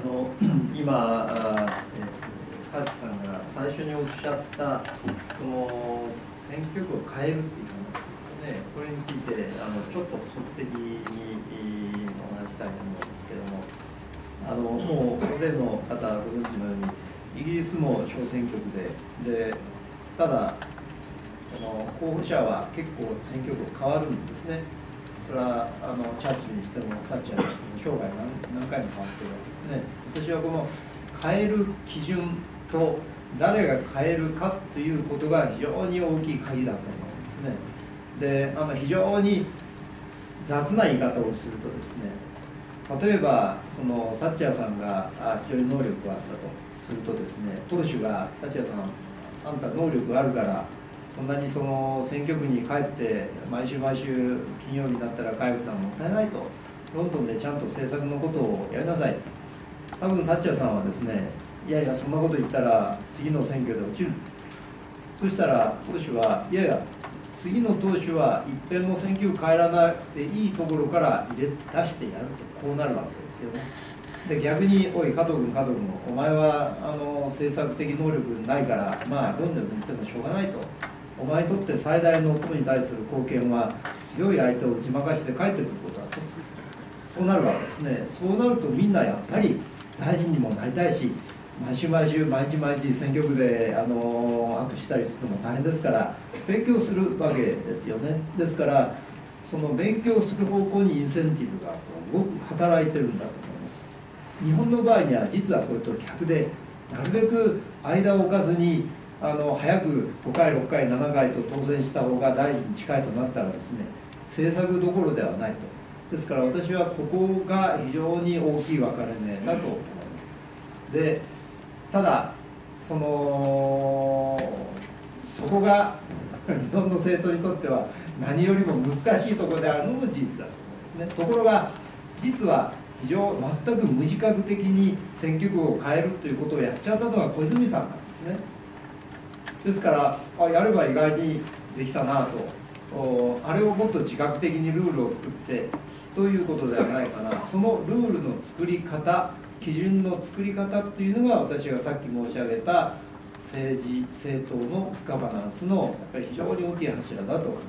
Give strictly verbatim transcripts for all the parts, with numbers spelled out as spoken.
の今、河内さんが最初におっしゃったその選挙区を変えるっていう話ですね、これについてあのちょっと補足的にお話したいと思うんですけども、あのもう大勢の方ご存知のようにイギリスも小選挙区で、でただあの候補者は結構選挙区変わるんですね。それはあのチャーチルにしてもサッチャーにしても生涯 何, 何回も変わってるわけですね。私はこの変える基準と誰が変えるかということが非常に大きい鍵だと思うんですね。であの非常に雑な言い方をするとですね、例えばそのサッチャーさんが非常に能力があったとするとですね、党首がサッチャーさんあんた能力があるからそんなにその選挙区に帰って毎週毎週金曜日になったら帰るのはもったいないと、ロンドンでちゃんと政策のことをやりなさいと。多分サッチャーさんはですね、いやいやそんなこと言ったら次の選挙で落ちる。そしたら党首はいやいや次の党首は一遍も選挙区帰らなくていいところから入れ出してやると、こうなるわけですよね。で逆に「おい加藤君加藤君お前はあの政策的能力ないからまあどんなに言ってもしょうがない」と。お前にとって最大の党に対する貢献は強い相手を打ち負かして帰ってくることだと、そうなるわけですね。そうなるとみんなやっぱり大臣にもなりたいし、毎週毎週毎日毎日選挙区であの握手したりするのも大変ですから勉強するわけですよね。ですからその勉強する方向にインセンティブがすごく働いてるんだと思います。日本の場合には実はこれと逆で、なるべく間を置かずにあの早くごかいろっかいななかいと当選した方が大臣に近いとなったらですね、政策どころではないと。ですから私はここが非常に大きい分かれ目だと思います。でただそのそこが日本の政党にとっては何よりも難しいところであるのも事実だと思うんですね。ところが実は非常全く無自覚的に選挙区を変えるということをやっちゃったのは小泉さんなんですね。ですからあやれば意外にできたなと、あれをもっと自覚的にルールを作ってということではないかな。そのルールの作り方、基準の作り方というのが私がさっき申し上げた政治政党のガバナンスのやっぱり非常に大きい柱だと考えています。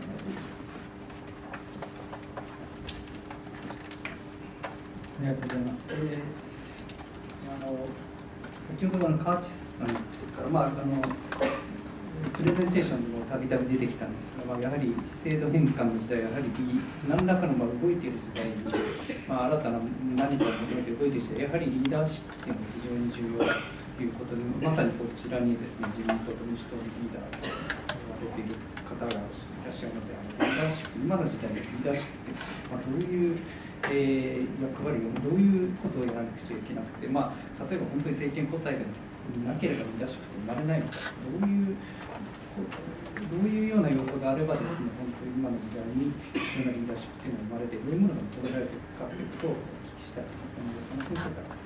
ありがとうございます。えー、あの先ほどの河内さんから、まあ、あのプレゼンテーションにもたびたび出てきたんですが、まあ、やはり制度変換の時代、やはり何らかのまあ動いている時代に、まあ、新たな何かを求めて動いている時代、やはりリーダーシップというのが非常に重要ということで、まさにこちらにですね、自民党と民主党のリーダーと言われている方がいらっしゃるので、あのリーダーシップ、今の時代のリーダーシップって、まあ、どういうえー、役割をどういうことをやらなくちゃいけなくて、まあ、例えば本当に政権交代がなければリーダーシップと生まれないのか、どういうどういうような要素があればですね、本当に今の時代に必要なリーダーシップというのが生まれて、どういうものが求められているかということをお聞きしたいと思いますので、その先生から。